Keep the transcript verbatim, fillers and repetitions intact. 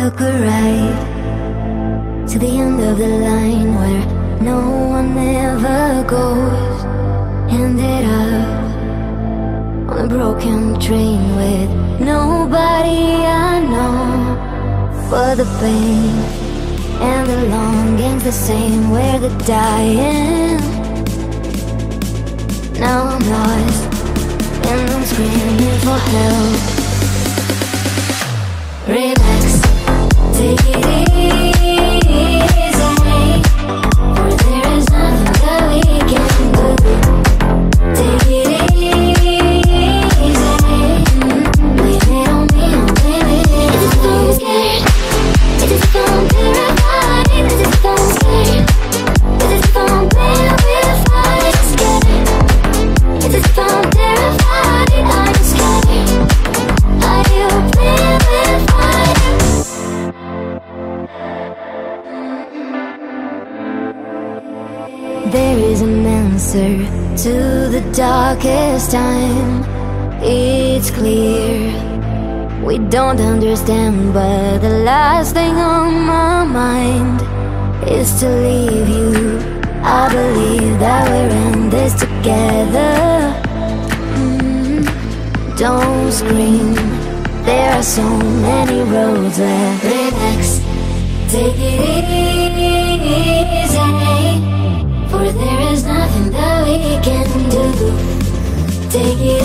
took a ride to the end of the line where no one ever goes. Ended up on a broken train with nobody I know. But the pain and the longing's the same, where the dying. Now I'm lost and I'm screaming for help. Relax, take it easy, for there is nothing that we can do. Take it easy, blame it on me, I'm blaming it. It's as if I'm scared, it's as if I'm terrified, it's as if I'm scared, it's as if I'm playing with fire. It's scared, it's as if I'm terrified, I'm scared. Are you playing with fire? There is an answer to the darkest time. It's clear we don't understand, but the last thing on my mind is to leave you. I believe that we're in this together. mm, Don't scream, there are so many roads left. Relax, take it easy, for there is nothing that we can do. Take it